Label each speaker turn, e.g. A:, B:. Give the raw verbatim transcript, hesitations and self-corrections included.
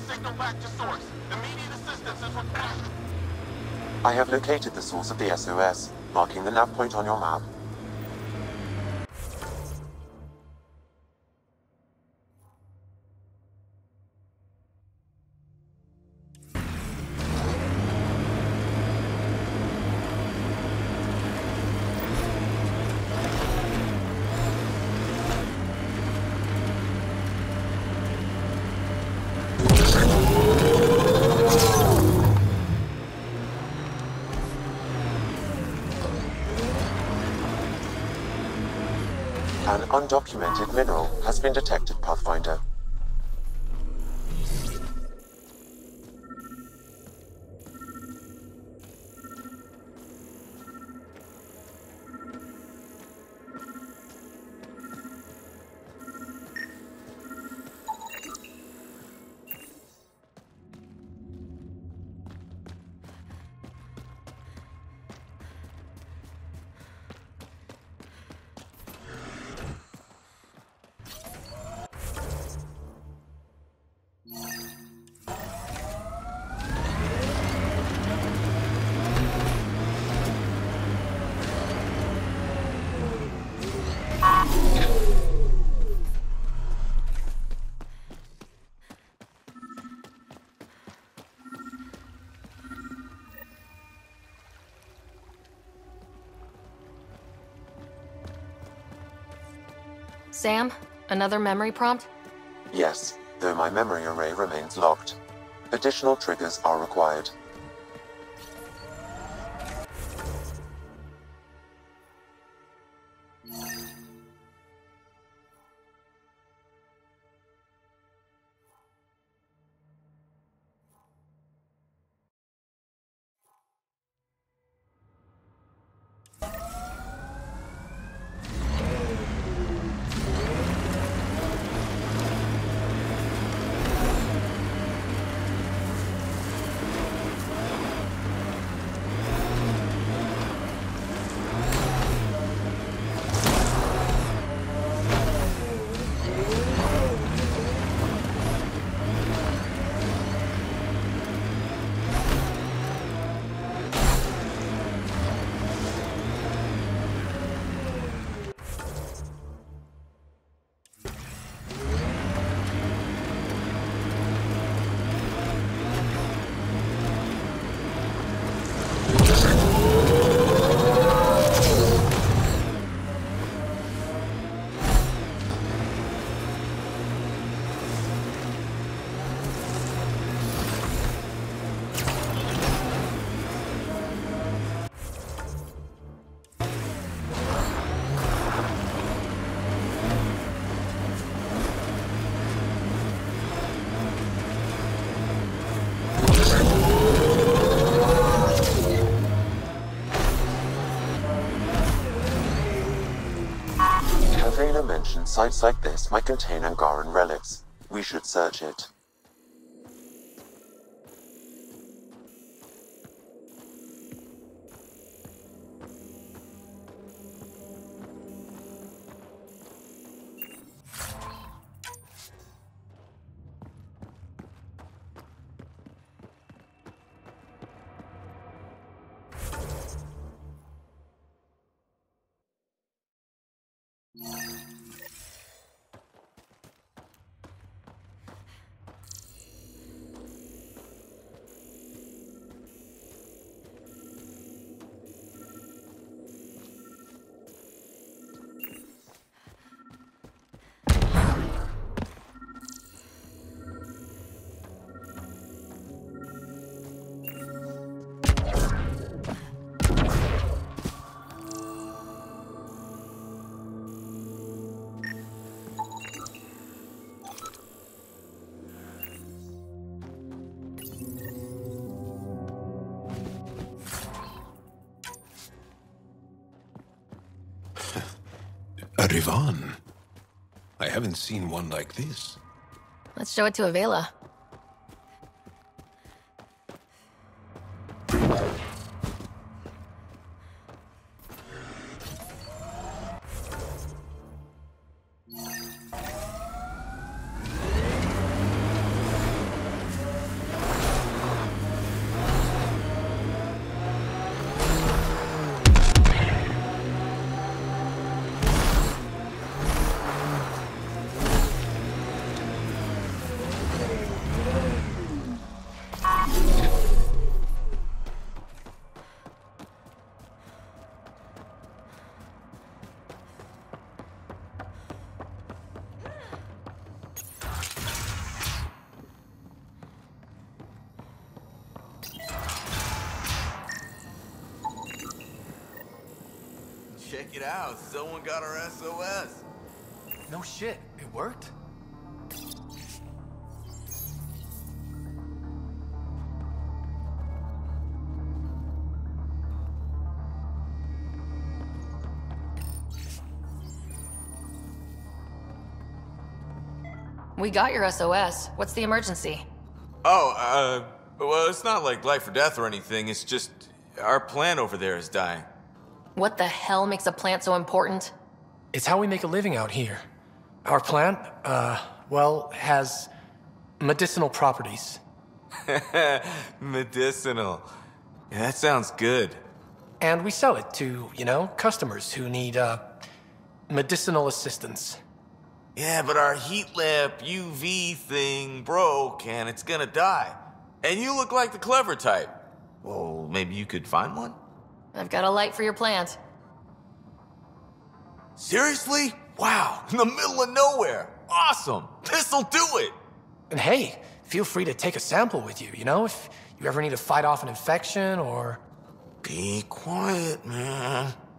A: signal back to source. Immediate assistance is required.
B: I have located the source of the S O S, marking the nav point on your map. An undocumented mineral has been detected, Pathfinder.
C: Sam, another memory prompt?
B: Yes, though my memory array remains locked. Additional triggers are required. Kadara mentioned sites like this might contain Angaran relics. We should search it.
D: A Rivan. I haven't seen one like this.
C: Let's show it to Avela.
E: Check it out, someone got our S O S.
F: No shit, it worked?
C: We got your S O S. What's the emergency?
E: Oh, uh, well, it's not like life or death or anything. It's just our plant over there is dying.
C: What the hell makes a plant so important?
F: It's how we make a living out here. Our plant, uh, well, has medicinal properties.
E: Medicinal. Yeah, that sounds good.
F: And we sell it to, you know, customers who need, uh, medicinal assistance.
E: Yeah, but our heat lamp U V thing broke and it's gonna die. And you look like the clever type. Well, maybe you could find one?
C: I've got a light for your plant.
E: Seriously? Wow, in the middle of nowhere. Awesome. This'll do it.
F: And hey, feel free to take a sample with you, you know, if you ever need to fight off an infection or...
E: Be quiet, man.